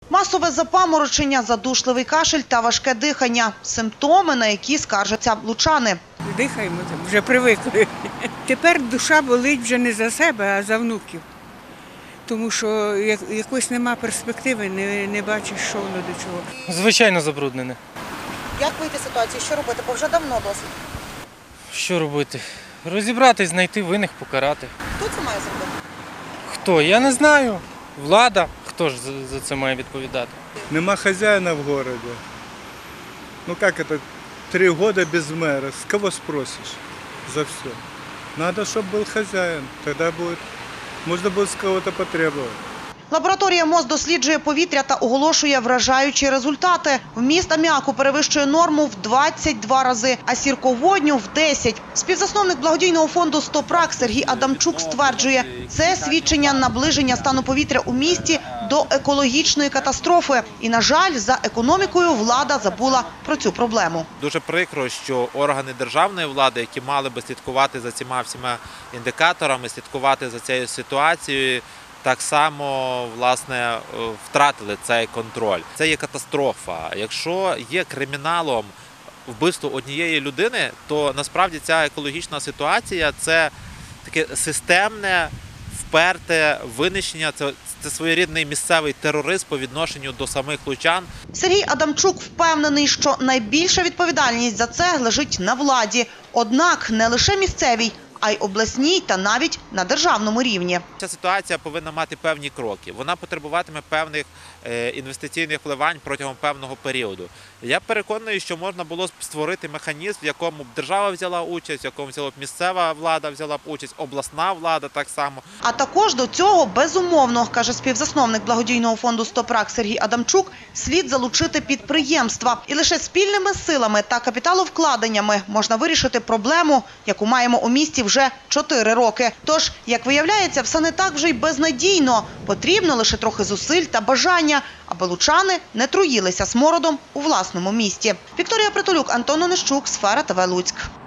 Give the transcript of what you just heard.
Масове запаморочення, задушливий кашель та важке дихання – симптоми, на які скаржаться лучани. Дихаємо, вже привикли. Тепер душа болить вже не за себе, а за внуків. Тому що якось нема перспективи, не бачиш, що воно до чого. Звичайно забруднене. Як вийти з ситуації? Що робити? Бо вже давно досить. Що робити? Розібратись, знайти винних, покарати. Хто це має зробити? Хто? Я не знаю. Влада. Хто ж за це має відповідати? Нема хозяина в городе. Ну как это, 3 года без мэра, с кого спросишь за все? Надо, чтобы был хозяин, тогда можно будет с кого-то потребовать. Лабораторія МОЗ досліджує повітря та оголошує вражаючі результати. Вміст аміаку перевищує норму в 22 рази, а сірководню – в 10. Співзасновник благодійного фонду «Стоп рак» Сергій Адамчук стверджує, це свідчення наближення стану повітря у місті до екологічної катастрофи. І, на жаль, за економікою влада забула про цю проблему. Дуже прикро, що органи державної влади, які мали би слідкувати за цими всіма індикаторами, слідкувати за цією ситуацією, так само, власне, втратили цей контроль. Це є катастрофа. Якщо є криміналом вбивство однієї людини, то насправді ця екологічна ситуація – це таке системне, вперте винищення, це своєрідний місцевий тероризм по відношенню до самих лучан. Сергій Адамчук впевнений, що найбільша відповідальність за це лежить на владі. Однак не лише місцевій, а й обласній та навіть на державному рівні. Ця ситуація повинна мати певні кроки. Вона потребуватиме певних інвестиційних вливань протягом певного періоду. Я переконаний, що можна було створити механізм, в якому б держава взяла участь, в якому б місцева влада взяла б участь, обласна влада так само. А також до цього, безумовно, каже співзасновник благодійного фонду «Стоп рак» Сергій Адамчук, слід залучити підприємства. І лише спільними силами та капіталовкладеннями можна вирішити проблему, яку маємо у місті вже 4 роки. Тож, як виявляється, все не так вже й безнадійно. Потрібно лише трохи зусиль та бажання, аби лучани не труїлися смородом у власному місті. Вікторія Притулюк, Антон Онищук, Сфера ТВ, Луцьк.